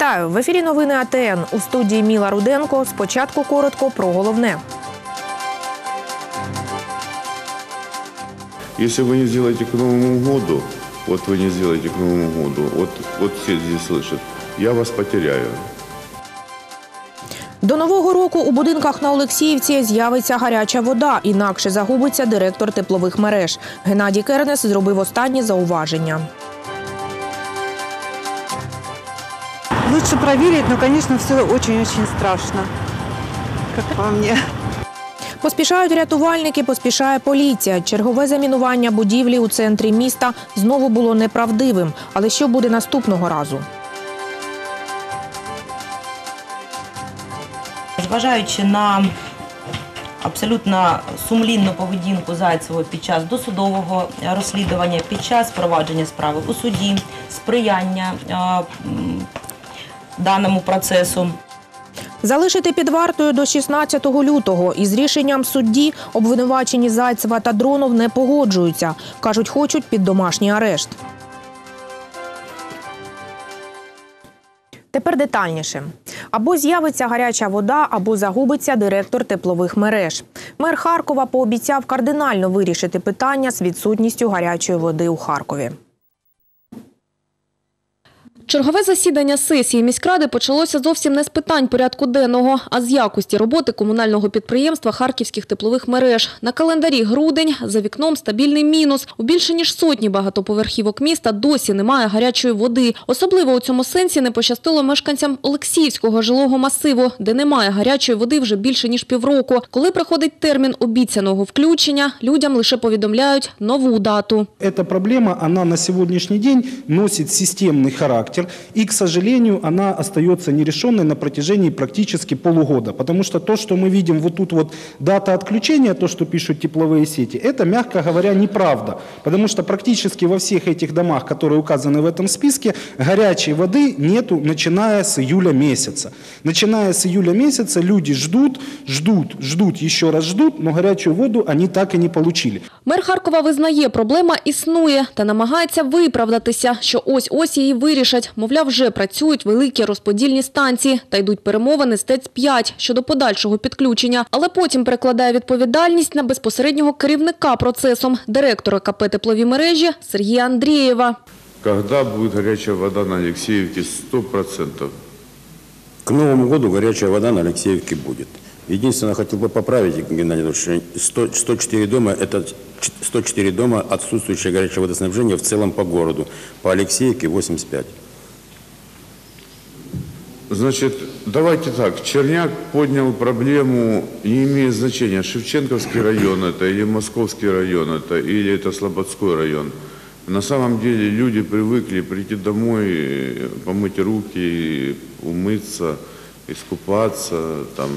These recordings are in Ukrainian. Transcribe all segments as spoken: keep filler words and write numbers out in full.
Вітаю! В ефірі новини А Те Ен. У студії Міла Руденко. Спочатку коротко про головне. Если вы не сделаете к Новому году, вот вы не сделаете к Новому году, вот, вот все здесь слышат, я вас потеряю. До Нового року у будинках на Олексіївці з'явиться гаряча вода, інакше загубиться директор теплових мереж. Геннадій Кернес зробив останні зауваження. Лучше проверить, но, конечно, все очень-очень страшно, как по мне. Поспішають рятувальники, поспішає поліція. Чергове замінування будівлі у центрі міста знову було неправдивим. Але що буде наступного разу? Зважаючи на абсолютно сумлінну поведінку Зайцевої під час досудового розслідування, під час провадження справи у суді, сприяння е, даному процесу. Залишити під вартою до шістнадцятого лютого. Із рішенням судді обвинувачені Зайцева та Дронов не погоджуються. Кажуть, хочуть під домашній арешт. Тепер детальніше. Або з'явиться гаряча вода, або загубиться директор теплових мереж. Мер Харкова пообіцяв кардинально вирішити питання з відсутністю гарячої води у Харкові. Чергове засідання сесії міськради почалося зовсім не з питань порядку денного, а з якості роботи комунального підприємства харківських теплових мереж. На календарі грудень, за вікном стабільний мінус. У більше ніж сотні багатоповерхівок міста досі немає гарячої води. Особливо у цьому сенсі не пощастило мешканцям Олексіївського жилого масиву, де немає гарячої води вже більше ніж півроку. Коли приходить термін обіцяного включення, людям лише повідомляють нову дату. Ця проблема, вона на сьогоднішній день носить системний характер. И, к сожалению, она остается нерешенной на протяжении практически полугода. Потому что то, что мы видим вот тут вот дата отключения, то, что пишут тепловые сети, это, мягко говоря, неправда. Потому что практически во всех этих домах, которые указаны в этом списке, горячей воды нету, начиная с июля месяца. Начиная с июля месяца люди ждут, ждут, ждут, еще раз ждут, но горячую воду они так и не получили. Мер Харкова визнає, проблема існує та намагається виправдатися, що ось-ось її вирішать. Мовляв, вже працюють великі розподільні станції та йдуть перемовини з ТЕЦ п'ять щодо подальшого підключення. Але потім перекладає відповідальність на безпосереднього керівника процесом, директора КП «Теплові мережі» Сергія Андрієва. Когда будет горячая вода на Алексеевке? сто процентов. К Новому году горячая вода на Алексеевке будет. Единственное, хотел бы поправить, Геннадий Ильич, сто, сто четыре дома – это сто четыре дома отсутствующее горячее водоснабжение в целом по городу. По Алексеевке восемьдесят пять. Значит, давайте так. Черняк поднял проблему, не имеет значения, Шевченковский район это, или Московский район это, или это Слободской район. На самом деле люди привыкли прийти домой, помыть руки, умыться, искупаться, там,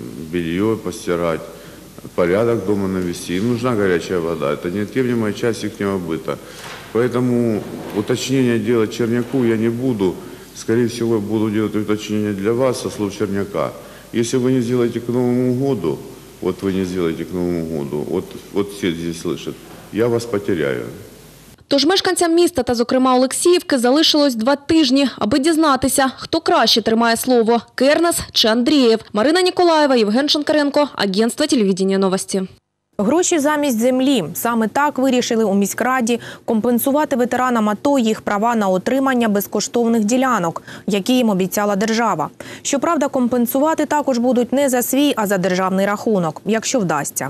белье постирать, порядок дома навести. Им нужна горячая вода. Это неотъемлемая часть их быта. Поэтому уточнение делать Черняку я не буду. Скорее всего, буду делать уточнение для вас со слов Черняка. Если вы не сделаете к Новому году, вот вы не сделаете к Новому году, вот, вот все здесь слышат, я вас потеряю. Тож мешканцям міста та, зокрема, Олексіївки залишилось два тижні, аби дізнатися, хто краще тримає слово – Кернес чи Андрієв. Марина Ніколаєва, Євген Шинкаренко, Агентство телевидения новості. Гроші замість землі. Саме так вирішили у міськраді компенсувати ветеранам АТО їх права на отримання безкоштовних ділянок, які їм обіцяла держава. Щоправда, компенсувати також будуть не за свій, а за державний рахунок, якщо вдасться.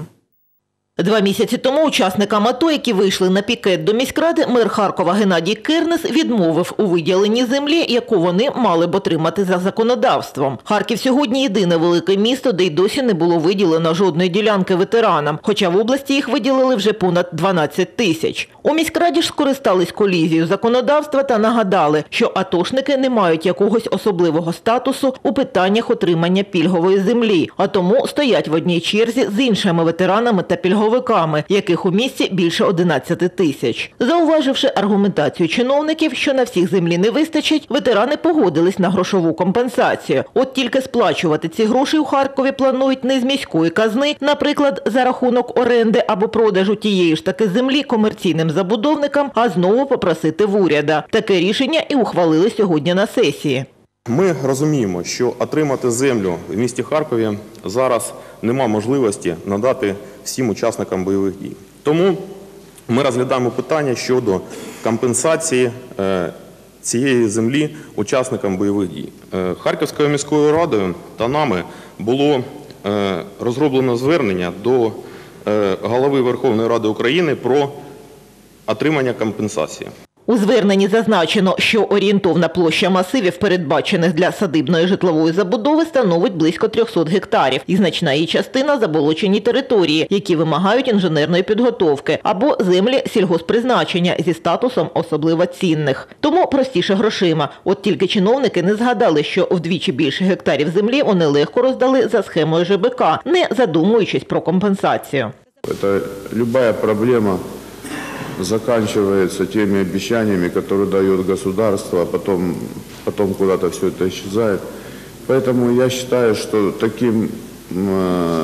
Два місяці тому учасникам АТО, які вийшли на пікет до міськради, мер Харкова Геннадій Кернес відмовив у виділенні землі, яку вони мали б отримати за законодавством. Харків сьогодні єдине велике місто, де й досі не було виділено жодної ділянки ветеранам, хоча в області їх виділили вже понад дванадцять тисяч. У міськраді ж скористались колізією законодавства та нагадали, що атошники не мають якогось особливого статусу у питаннях отримання пільгової землі, а тому стоять в одній черзі з іншими ветеранами та пільговиками, яких у місті більше одинадцяти тисяч. Зауваживши аргументацію чиновників, що на всіх землі не вистачить, ветерани погодились на грошову компенсацію. От тільки сплачувати ці гроші у Харкові планують не з міської казни, наприклад, за рахунок оренди або продажу тієї ж таки землі комерційним забудовникам, а знову попросити в уряда. Таке рішення і ухвалили сьогодні на сесії. Ми розуміємо, що отримати землю в місті Харкові зараз нема можливості надати всім учасникам бойових дій. Тому ми розглядаємо питання щодо компенсації цієї землі учасникам бойових дій. Харківською міською радою та нами було розроблено звернення до голови Верховної Ради України про отримання компенсації. У зверненні зазначено, що орієнтовна площа масивів, передбачених для садибної житлової забудови, становить близько трьохсот гектарів, і значна її частина – заболочені території, які вимагають інженерної підготовки, або землі сільгосппризначення зі статусом особливо цінних. Тому простіше грошима. От тільки чиновники не згадали, що вдвічі більше гектарів землі вони легко роздали за схемою ЖБК, не задумуючись про компенсацію. Це будь-яка проблема заканчивается теми обещаниями, которые дает государство, а потом, потом куда-то все это исчезает. Поэтому я считаю, что таким э,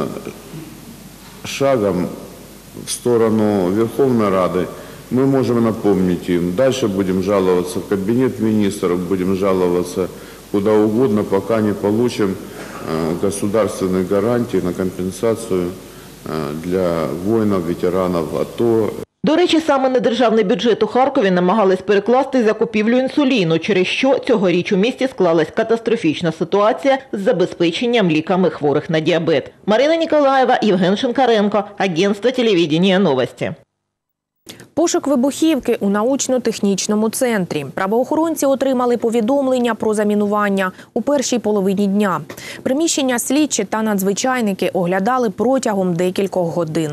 шагом в сторону Верховной Рады мы можем напомнить им. Дальше будем жаловаться в Кабинет министров, будем жаловаться куда угодно, пока не получим э, государственные гарантии на компенсацию э, для воинов, ветеранов АТО. До речі, саме на державний бюджет у Харкові намагались перекласти закупівлю інсуліну, через що цьогоріч у місті склалась катастрофічна ситуація з забезпеченням ліками хворих на діабет. Марина Ніколаєва, Євген Шинкаренко, Агентство телевидения «Новості». Пошук вибухівки у научно-технічному центрі. Правоохоронці отримали повідомлення про замінування у першій половині дня. Приміщення слідчі та надзвичайники оглядали протягом декількох годин.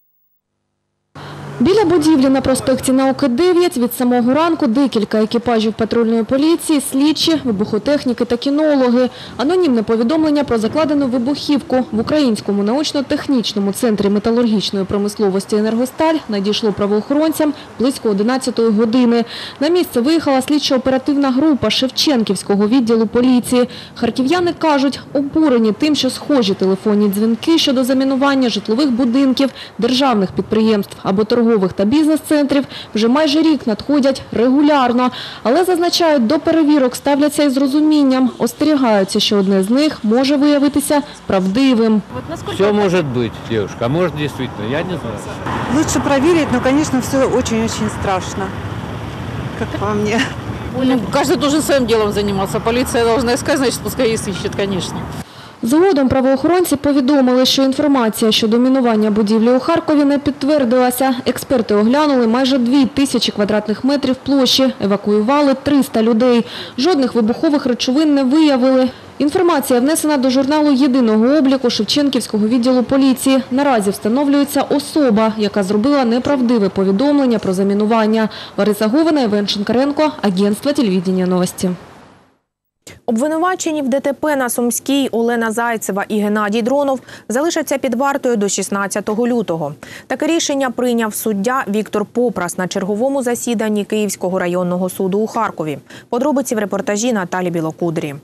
Біля будівлі на проспекті Науки дев'ять від самого ранку декілька екіпажів патрульної поліції, слідчі, вибухотехніки та кінологи. Анонімне повідомлення про закладену вибухівку в Українському научно-технічному центрі металургічної промисловості «Енергосталь» надійшло правоохоронцям близько одинадцятої години. На місце виїхала слідчо-оперативна група Шевченківського відділу поліції. Харків'яни кажуть, обурені тим, що схожі телефонні дзвінки щодо замінування житлових будинків, державних підприємств або торгових та бізнес-центрів вже майже рік надходять регулярно. Але, зазначають, до перевірок ставляться із розумінням. Остерігаються, що одне з них може виявитися правдивим. Все может быть, девушка, а может действительно, я не знаю. Лучше проверить, но, конечно, все очень-очень страшно, как по мне. Ну, каждый должен своим делом заниматься. Полиция должна искать, значит, пускай и сыщет, конечно. Згодом правоохоронці повідомили, що інформація щодо мінування будівлі у Харкові не підтвердилася. Експерти оглянули майже дві тисячі квадратних метрів площі, евакуювали триста людей. Жодних вибухових речовин не виявили. Інформація внесена до журналу єдиного обліку Шевченківського відділу поліції. Наразі встановлюється особа, яка зробила неправдиве повідомлення про замінування. Лариса Говина, Євген Шинкаренко, Агентство телевидения «Новості». Обвинувачені в ДТП на Сумській Олена Зайцева і Геннадій Дронов залишаться під вартою до шістнадцятого лютого. Таке рішення прийняв суддя Віктор Попрас на черговому засіданні Київського районного суду у Харкові. Подробиці в репортажі Наталі Білокудрі.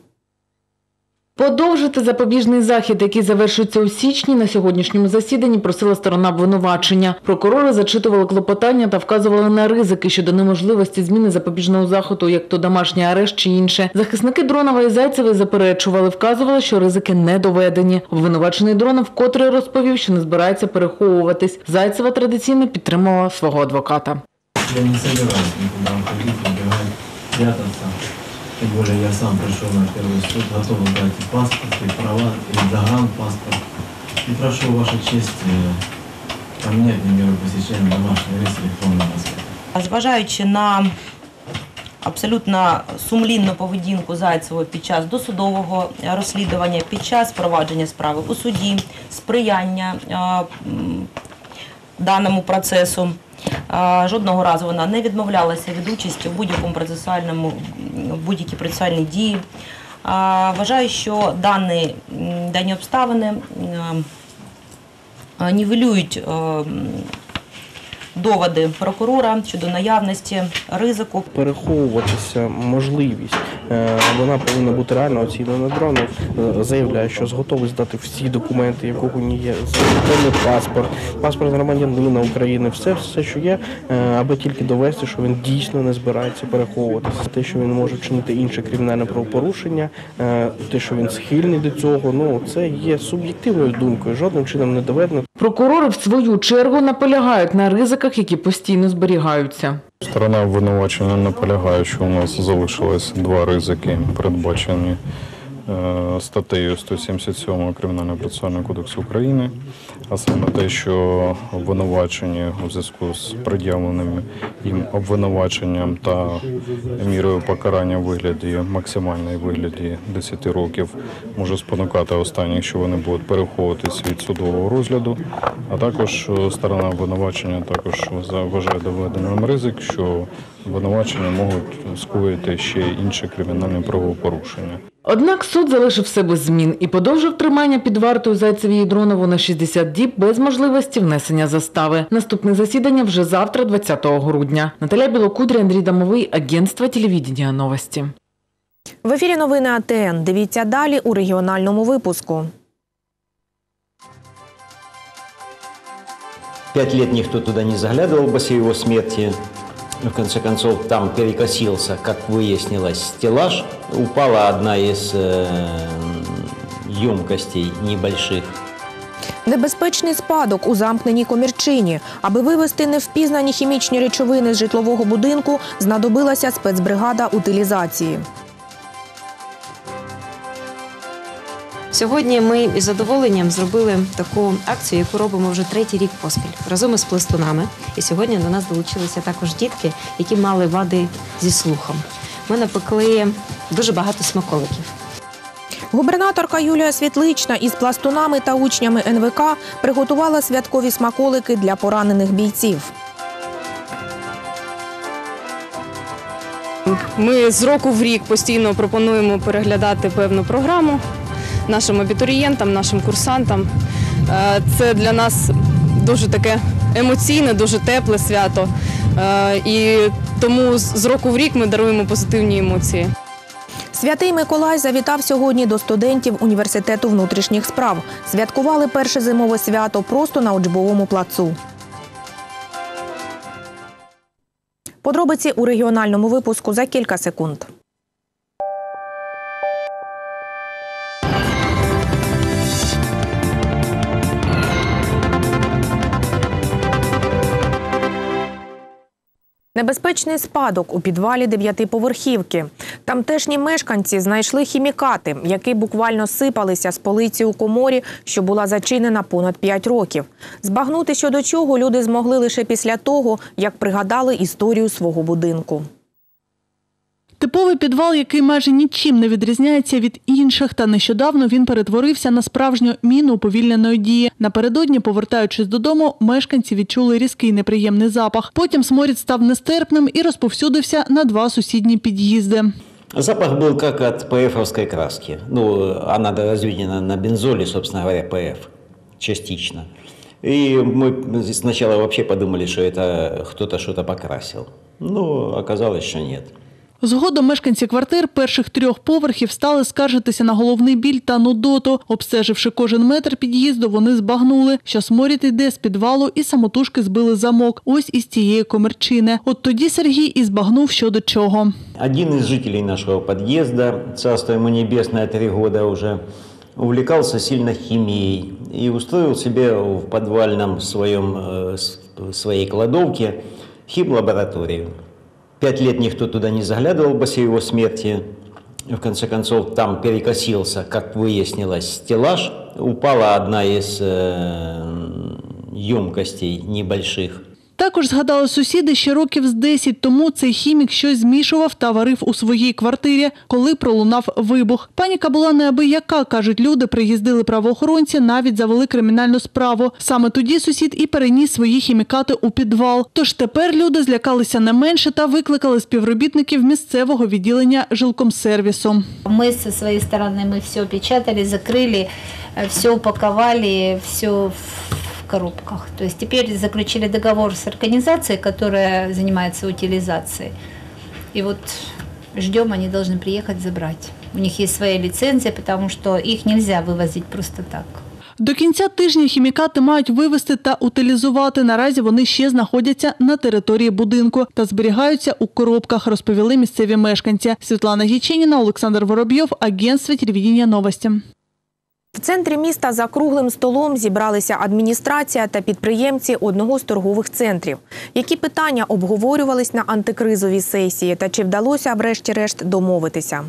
Подовжити запобіжний захід, який завершується у січні, на сьогоднішньому засіданні просила сторона обвинувачення. Прокурори зачитували клопотання та вказували на ризики щодо неможливості зміни запобіжного заходу, як то домашній арешт чи інше. Захисники Дронова і Зайцевої заперечували, вказували, що ризики не доведені. Обвинувачений Дронов вкотре розповів, що не збирається переховуватись. Зайцева традиційно підтримувала свого адвоката. Я не собираюсь никуда уходить, убегать, прятаться. Тем более я сам пришел на первый суд, готов дать и паспорт, и права, и загранпаспорт. И прошу вашу честь поменять мне меру посещения домашнего ареста электронного паспорта. Зважаючи на абсолютно сумлінну поведінку Зайцевої під час досудового розслідування, під час провадження справи у суді, сприяння даному процесу, жодного разу вона не відмовлялася від участі в будь-якому процесуальному, в будь-якій процесуальній дії. Вважаю, що дані, дані обставини нівелюють доводи прокурора щодо наявності ризику. Переховуватися можливість, вона повинна бути реально оцінена. Дронов заявляє, що готовий здати всі документи, якого не є, закордонний паспорт, паспорт громадянина України, все, все, що є, аби тільки довести, що він дійсно не збирається переховуватися. Те, що він може вчинити інше кримінальне правопорушення, те, що він схильний до цього, ну це є суб'єктивною думкою, жодним чином не доведено. Прокурори в свою чергу наполягають на ризиках, які постійно зберігаються. Сторона обвинувачення наполягає, що у нас залишилось два ризики, передбачені статтею сто сімдесят сім Кримінального процесуального кодексу України, а саме те, що обвинувачені у зв'язку з пред'явленим їм обвинуваченням та мірою покарання в вигляді, максимальної вигляді десять років, може спонукати останніх, що вони будуть переховуватись від судового розгляду, а також сторона обвинувачення також вважає доведеним ризик, що обвинувачення можуть скоїти ще інші кримінальні правопорушення. Однак суд залишив все без змін і подовжив тримання під вартою Зайцеві і Дронову на шістдесят діб без можливості внесення застави. Наступне засідання вже завтра, двадцятого грудня. Наталя Білокудря, Андрій Домовий, агентство телевидения «Новості». В ефірі новини А Т Н. Дивіться далі у регіональному випуску. Пять лет никто туда не заглядывал после его смерти. В конце концов, там перекосился, как выяснилось, стеллаж. Упала одна из э, емкостей небольших. Небезпечний спадок у замкненій комірчині. Аби вивезти невпізнані хімічні речовини з житлового будинку, знадобилася спецбригада утилізації. Сьогодні ми із задоволенням зробили таку акцію, яку робимо вже третій рік поспіль, разом із пластунами. І сьогодні до нас долучилися також дітки, які мали вади зі слухом. Ми напекли дуже багато смаколиків. Губернаторка Юлія Світлична із пластунами та учнями Ен Ви Ка приготувала святкові смаколики для поранених бійців. Ми з року в рік постійно пропонуємо переглядати певну програму нашим абітурієнтам, нашим курсантам. Це для нас дуже таке емоційне, дуже тепле свято. І тому з року в рік ми даруємо позитивні емоції. Святий Миколай завітав сьогодні до студентів Університету внутрішніх справ. Святкували перше зимове свято просто на учбовому плацу. Подробиці у регіональному випуску за кілька секунд. Небезпечний спадок у підвалі дев'ятиповерхівки. Тамтешні мешканці знайшли хімікати, які буквально сипалися з полиці у коморі, що була зачинена понад п'ять років. Збагнути, що до чого, люди змогли лише після того, як пригадали історію свого будинку. Типовий підвал, який майже нічим не відрізняється від інших, та нещодавно він перетворився на справжню міну уповільненої дії. Напередодні, повертаючись додому, мешканці відчули різкий неприємний запах. Потім сморід став нестерпним і розповсюдився на два сусідні під'їзди. Запах был как от ПФ-овской краски. Ну, она разведена на бензоле, собственно говоря, ПФ, частично. И мы сначала вообще подумали, что это кто-то что-то покрасил. Но оказалось, что нет. Згодом мешканці квартир перших трьох поверхів стали скаржитися на головний біль та нудоту. Обстеживши кожен метр під'їзду, вони збагнули, що сморід йде з підвалу і самотужки збили замок. Ось із цієї комірчини. От тоді Сергій і збагнув, що до чого. Один із жителей нашого під'їзду, царство ему небесное, три года уже, увлекался сильно химией и устроил себе в подвальном своем, своей кладовке химлабораторию. Пять лет никто туда не заглядывал после его смерти. В конце концов, там перекосился, как выяснилось, стеллаж. Упала одна из э, емкостей небольших. Також згадали сусіди, що років з десять тому цей хімік щось змішував та варив у своїй квартирі, коли пролунав вибух. Паніка була неабияка, кажуть люди, приїздили правоохоронці, навіть завели кримінальну справу. Саме тоді сусід і переніс свої хімікати у підвал. Тож тепер люди злякалися не менше та викликали співробітників місцевого відділення жилкомсервісу. Ми зі своєї сторони ми все опечатали, закрили, все упаковали, все в коробках. То есть теперь заключили договор с организацией, которая занимается утилизацией. И вот ждем, они должны приехать забрать. У них есть своя лицензия, потому что их нельзя вывозить просто так. До кінця тижня хімікати мають вивезти та утилізувати. Наразі вони ще знаходяться на території будинку та зберігаються у коробках, розповіли місцеві мешканці. Світлана Гіченіна, Олександр Воробйов, агентство телевидения «Новості». В центрі міста за круглим столом зібралися адміністрація та підприємці одного з торгових центрів. Які питання обговорювались на антикризовій сесії та чи вдалося врешті-решт домовитися?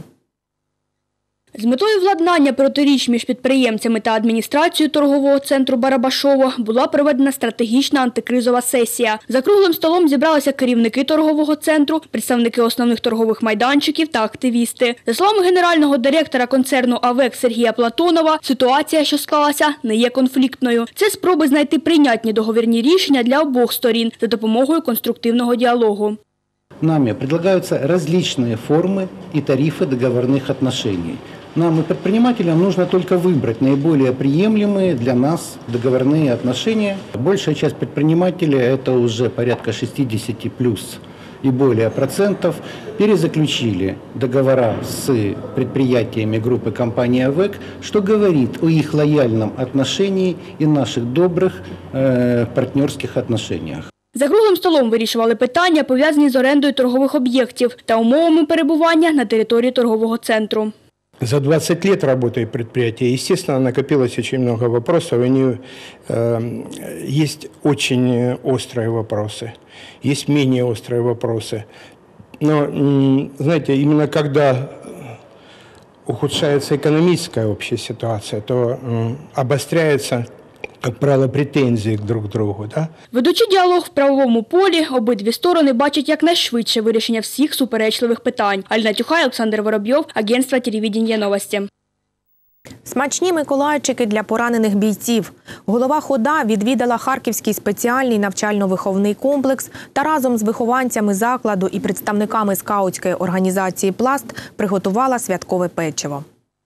З метою владнання протиріч між підприємцями та адміністрацією торгового центру Барабашово була проведена стратегічна антикризова сесія. За круглим столом зібралися керівники торгового центру, представники основних торгових майданчиків та активісти. За словами генерального директора концерну АВЕК Сергія Платонова, ситуація, що склалася, не є конфліктною. Це спроби знайти прийнятні договірні рішення для обох сторін за допомогою конструктивного діалогу. Нами предлагаются различные формы и тарифы договорных отношений. Нам и предпринимателям нужно только выбрать наиболее приемлемые для нас договорные отношения. Большая часть предпринимателей, это уже порядка шестьдесят плюс и более процентов, перезаключили договора с предприятиями группы компании АВЭК, что говорит о их лояльном отношении и наших добрых э, партнерских отношениях. За круглим столом вирішували питання, пов'язані з орендою торгових об'єктів та умовами перебування на території торгового центру. За двадцать лет работы предприятия, естественно, накопилось очень много вопросов. Они, э, есть очень острые вопросы, есть менее острые вопросы. Но, знаете, именно когда ухудшается экономическая общая ситуация, то э, обостряется, як правило, претензії друг к другу. Да? Ведучи діалог в правовому полі, обидві сторони бачать якнайшвидше вирішення всіх суперечливих питань. Аліна Тюхай, Олександр Воробйов, агентство телевидения «Новості». Смачні миколайчики для поранених бійців. Голова ХОДА відвідала Харківський спеціальний навчально-виховний комплекс та разом з вихованцями закладу і представниками скаутської організації «Пласт» приготувала святкове печиво.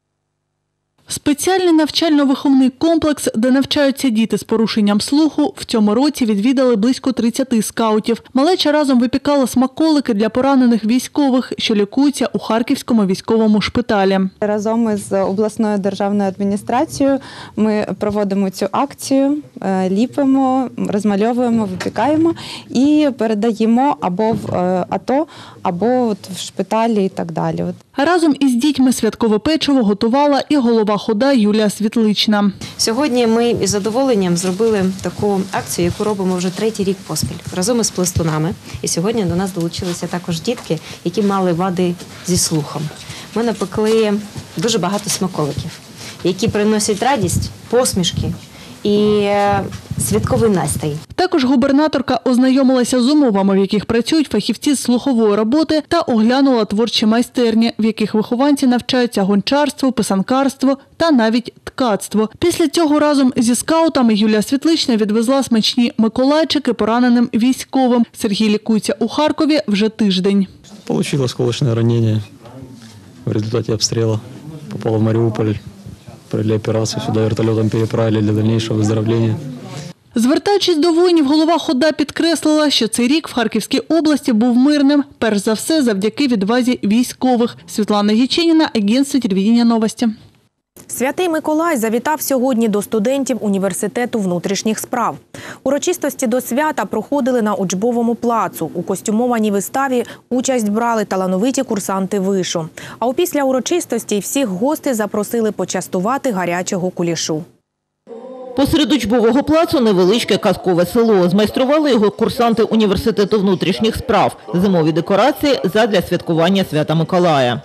Спеціальний навчально-виховний комплекс, де навчаються діти з порушенням слуху, в цьому році відвідали близько тридцяти скаутів. Малеча разом випікала смаколики для поранених військових, що лікуються у Харківському військовому шпиталі. Разом із обласною державною адміністрацією ми проводимо цю акцію, ліпимо, розмальовуємо, випікаємо і передаємо або в АТО, або в шпиталі і так далі. Разом із дітьми святкове печиво готувала і голова ХОДА Юлія Світлична. Сьогодні ми із задоволенням зробили таку акцію, яку робимо вже третій рік поспіль, разом із пластунами. І сьогодні до нас долучилися також дітки, які мали вади зі слухом. Ми напекли дуже багато смаколиків, які приносять радість, посмішки і святковий настрій. Також губернаторка ознайомилася з умовами, в яких працюють фахівці з слухової роботи, та оглянула творчі майстерні, в яких вихованці навчаються гончарству, писанкарству та навіть ткацтву. Після цього разом зі скаутами Юлія Світлична відвезла смачні миколайчики пораненим військовим. Сергій лікується у Харкові вже тиждень. Получила осколочное ранение в результате обстрела. Попала в Мариуполь. Провели операцию, сюда вертолетом переправили для дальнейшего выздоровления. Звертаючись до воїнів, голова ХОДА підкреслила, що цей рік в Харківській області був мирним, перш за все завдяки відвазі військових. Світлана Гіченіна, агентство телевидения «Новості». Святий Миколай завітав сьогодні до студентів Університету внутрішніх справ. Урочистості до свята проходили на учбовому плацу. У костюмованій виставі участь брали талановиті курсанти вишу. А опісля урочистості всіх гостей запросили почастувати гарячого кулішу. Посеред учбового плацу невеличке казкове село. Змайстрували його курсанти Університету внутрішніх справ. Зимові декорації задля святкування Свята Миколая.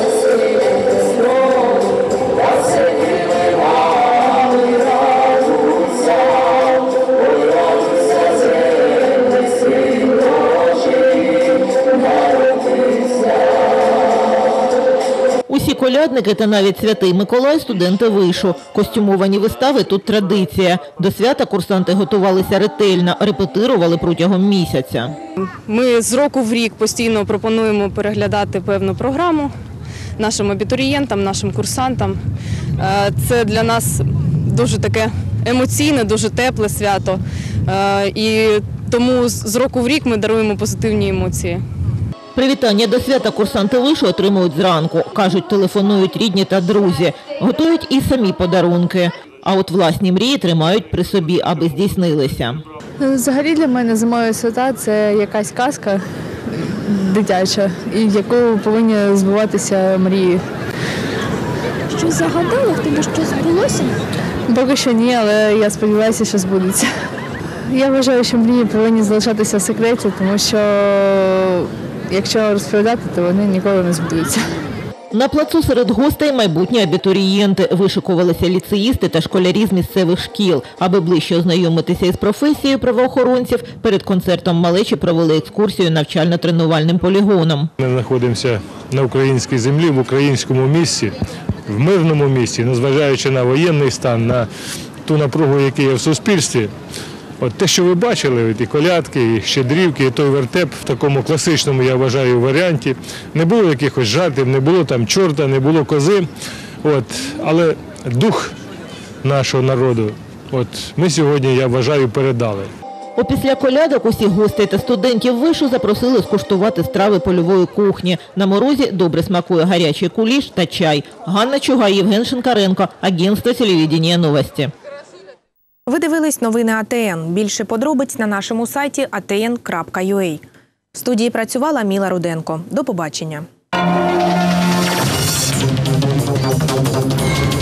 Усі колядники та навіть Святий Миколай – студенти вишу. Костюмовані вистави – тут традиція. До свята курсанти готувалися ретельно, репетирували протягом місяця. Ми з року в рік постійно пропонуємо переглядати певну програму нашим абітурієнтам, нашим курсантам. Це для нас дуже таке емоційне, дуже тепле свято. Е, І тому з року в рік ми даруємо позитивні емоції. Привітання до свята курсанти вишу отримують зранку. Кажуть, телефонують рідні та друзі. Готують і самі подарунки. А от власні мрії тримають при собі, аби здійснилися. Взагалі для мене зимові свята – це якась казка дитяча, і в яку повинні збуватися мрії. Щось загадала, в тебе щось збулося? Поки що ні, але я сподіваюся, що збудеться. Я вважаю, що мрії повинні залишатися в секреті, тому що якщо розповідати, то вони ніколи не збудуться. На плацу серед гостей майбутні абітурієнти. Вишикувалися ліцеїсти та школярі з місцевих шкіл. Аби ближче ознайомитися із професією правоохоронців, перед концертом малечі провели екскурсію навчально-тренувальним полігоном. Ми знаходимося на українській землі, в українському місті, в мирному місті, незважаючи на воєнний стан, на ту напругу, яка є в суспільстві. От те, що ви бачили, і колядки, і щедрівки, і той вертеп в такому класичному, я вважаю, варіанті. Не було якихось жартів, не було там чорта, не було кози. От, але дух нашого народу, от ми сьогодні, я вважаю, передали. Опісля колядок усіх гостей та студентів вишу запросили скуштувати страви польової кухні. На морозі добре смакує гарячий куліш та чай. Ганна Чугай, Євген Шинкаренко, агентство телевидения «Новості». Ви дивились новини А Те Ен. Більше подробиць на нашому сайті а те ен крапка ю а. В студії працювала Міла Руденко. До побачення.